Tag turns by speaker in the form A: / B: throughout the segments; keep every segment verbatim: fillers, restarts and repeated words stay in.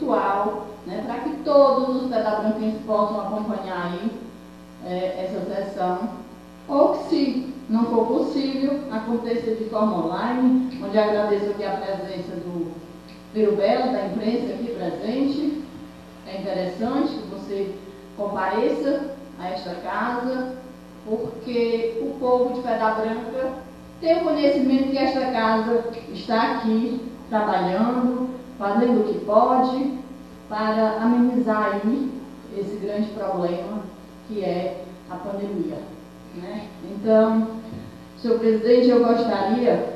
A: virtual, né, para que todos os pedabranquenses possam acompanhar aí é, essa sessão, ou que, se não for possível, aconteça de forma online, onde agradeço aqui a presença do Piro Belo, da imprensa aqui presente. É interessante que você compareça a esta casa, porque o povo de Pedra Branca tem o conhecimento que esta casa está aqui trabalhando, fazendo o que pode para amenizar aí esse grande problema que é a pandemia, né? Então, senhor presidente, eu gostaria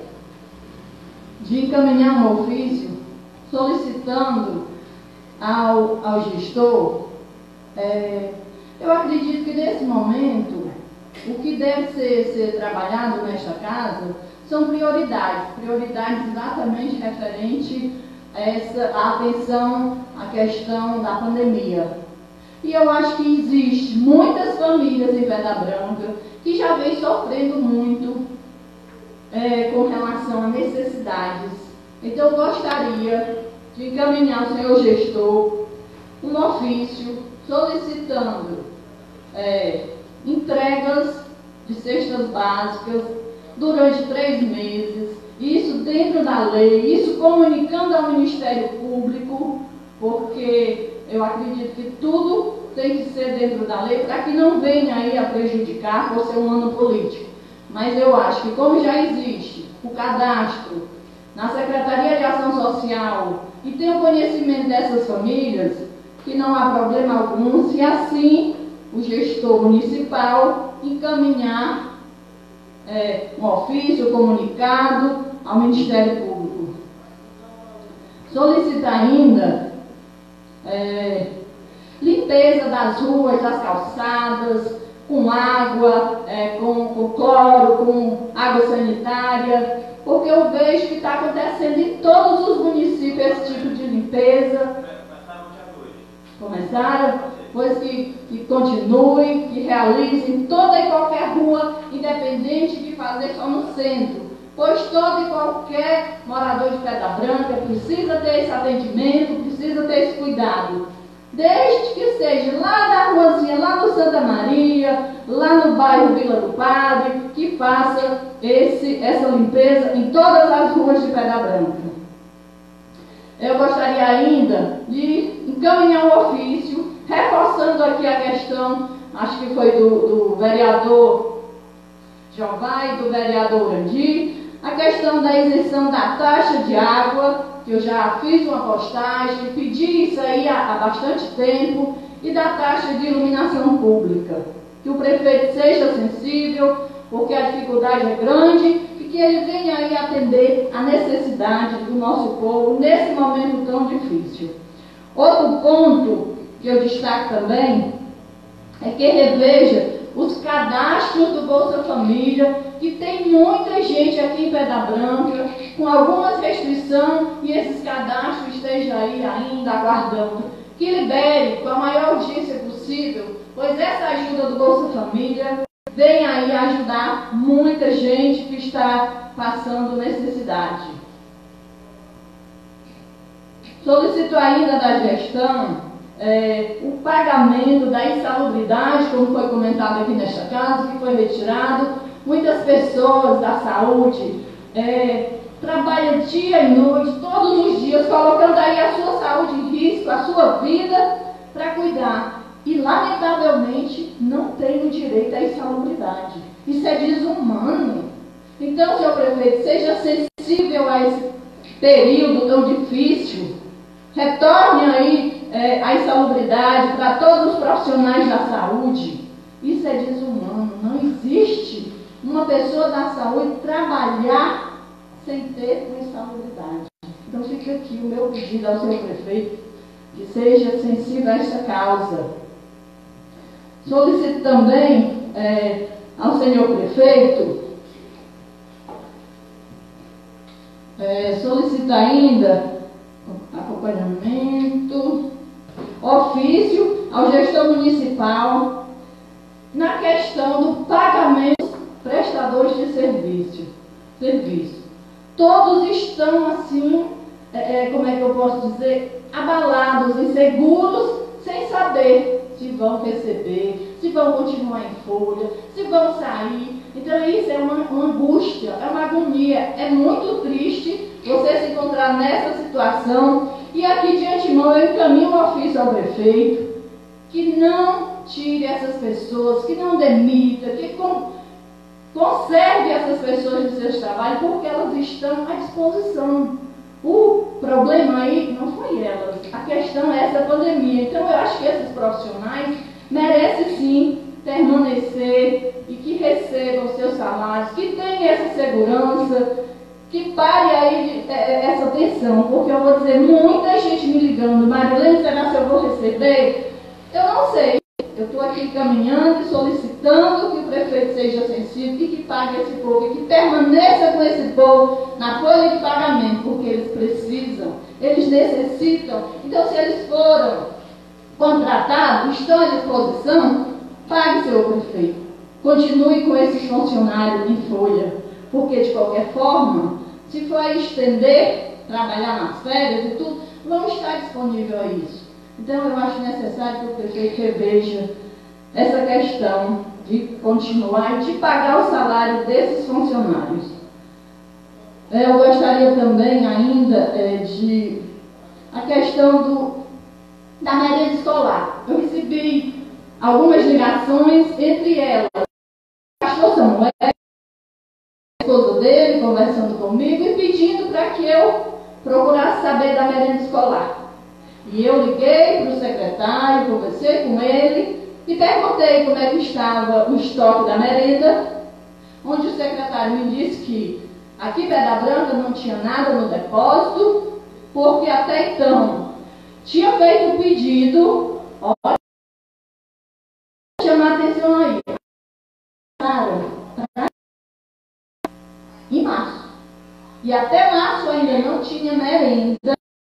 A: de encaminhar um ofício solicitando ao, ao gestor, é, eu acredito que nesse momento o que deve ser, ser trabalhado nesta casa são prioridades, prioridades exatamente referente a essa a atenção à questão da pandemia. E eu acho que existe muitas famílias em Pedra Branca que já vem sofrendo muito é, com relação a necessidades. Então eu gostaria de encaminhar ao senhor gestor um ofício solicitando é, entregas de cestas básicas durante três meses, isso dentro da lei, isso comunicando ao Ministério Público, porque eu acredito que tudo tem que ser dentro da lei para que não venha aí a prejudicar por ser um ano político. Mas eu acho que como já existe o cadastro na Secretaria de Ação Social e tem o conhecimento dessas famílias, que não há problema algum se assim o gestor municipal encaminhar é, um ofício, comunicado ao Ministério Público. Solicita ainda é, limpeza das ruas, das calçadas, com água, é, com, com cloro, com água sanitária, porque eu vejo que está acontecendo em todos os municípios esse tipo de limpeza. Começaram? Pois que, que continue, que realize em toda e qualquer rua, independente de fazer só no centro. Pois todo e qualquer morador de Pedra Branca precisa ter esse atendimento, precisa ter esse cuidado. Desde que seja lá na ruazinha, lá no Santa Maria, lá no bairro Vila do Padre, que faça esse, essa limpeza em todas as ruas de Pedra Branca. Eu gostaria ainda de encaminhar um ofício, reforçando aqui a questão, acho que foi do, do vereador Jová e do vereador Urandir, a questão da isenção da taxa de água, que eu já fiz uma postagem, pedi isso aí há, há bastante tempo, e da taxa de iluminação pública. Que o prefeito seja sensível, porque a dificuldade é grande, e que ele venha aí atender a necessidade do nosso povo nesse momento tão difícil. Outro ponto que eu destaco também é que reveja os cadastros do Bolsa Família, que tem muita gente aqui em Pedra Branca com algumas restrições e esses cadastros estejam aí ainda aguardando. Que libere com a maior urgência possível, pois essa ajuda do Bolsa Família vem aí ajudar muita gente que está passando necessidade. Solicito ainda da gestão É, o pagamento da insalubridade, como foi comentado aqui nesta casa, que foi retirado. Muitas pessoas da saúde é, trabalham dia e noite, todos os dias, colocando aí a sua saúde em risco, a sua vida, para cuidar. E, lamentavelmente, não tem o direito à insalubridade. Isso é desumano. Então, senhor prefeito, seja sensível a esse período tão difícil. Retorne aí é, a insalubridade para todos os profissionais da saúde. Isso é desumano. Não existe uma pessoa da saúde trabalhar sem ter uma insalubridade. Então fica aqui o meu pedido ao senhor prefeito, que seja sensível a esta causa. Solicito também é, ao senhor prefeito, é, solicito ainda acompanhamento, ofício ao gestor municipal na questão do pagamento dos prestadores de serviço. serviço. Todos estão assim é, como é que eu posso dizer, abalados, inseguros, sem saber se vão receber, se vão continuar em folha, se vão sair. Então isso é uma, uma angústia, é uma agonia, é muito triste você se encontrar nessa situação. E aqui de antemão eu encaminho um ofício ao prefeito, que não tire essas pessoas, que não demita, que com, conserve essas pessoas de seus trabalhos, porque elas estão à disposição. O problema aí não foi elas, a questão é essa pandemia. Então eu acho que esses profissionais merecem sim permanecer e que recebam seus salários, que tenham essa segurança, que pare aí de, é, essa tensão, porque eu vou dizer, muita gente me ligando, Marilene, será que eu vou receber? Eu não sei. Eu estou aqui caminhando e solicitando que o prefeito seja sensível e que pague esse povo, e que permaneça com esse povo na folha de pagamento, porque eles precisam, eles necessitam. Então, se eles foram contratados, estão à disposição, pague, senhor prefeito. Continue com esses funcionários em folha, porque, de qualquer forma, se for estender, trabalhar nas férias e tudo, vão estar disponíveis a isso. Então, eu acho necessário que o prefeito reveja essa questão de continuar e de pagar o salário desses funcionários. Eu gostaria também ainda é, de a questão do, da merenda escolar. Eu recebi algumas ligações, entre elas, o pastor Samuel, a esposa dele, conversando comigo e pedindo para que eu procurasse saber da merenda escolar. E eu liguei para o secretário, conversei com ele e perguntei como é que estava o estoque da merenda, onde o secretário me disse que aqui em Pedra Branca não tinha nada no depósito, porque até então tinha feito o pedido, olha, chamar atenção aí, em março. E até março ainda não tinha merenda.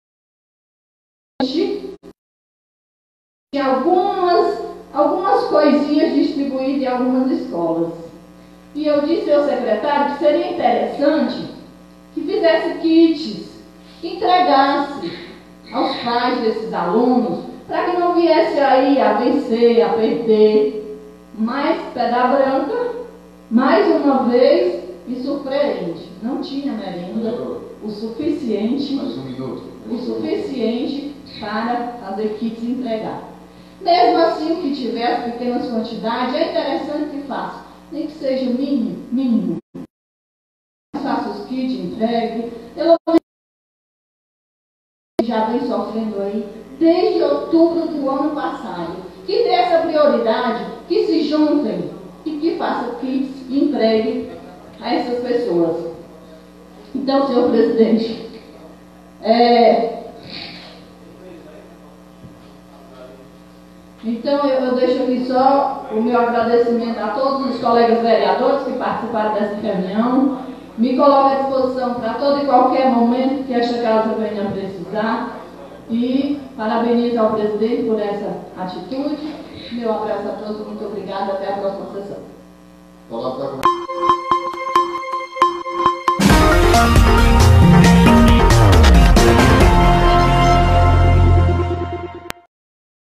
A: Tinha algumas, algumas coisinhas distribuídas em algumas escolas. E eu disse ao secretário que seria interessante que fizesse kits, que entregasse aos pais desses alunos, para que não viesse aí a vencer, a perder. Mas Pedra Branca, mais uma vez, me surpreende. Não tinha merenda o suficiente,
B: Mais um minuto.
A: o suficiente para fazer kits e entregar. Mesmo assim, que tiver as pequenas quantidades, é interessante que faça, nem que seja mínimo, mínimo. Faça os kits, entregue. Eu já vem sofrendo aí desde outubro do ano passado. Que dê essa prioridade, que se juntem e que façam kits e entregue a essas pessoas. Então, senhor presidente, é... Então, eu, eu deixo aqui só o meu agradecimento a todos os colegas vereadores que participaram dessa reunião. Me coloco à disposição para todo e qualquer momento que esta casa venha precisar. E parabenizo ao presidente por essa atitude. Meu abraço a todos, muito obrigada. Até a próxima sessão.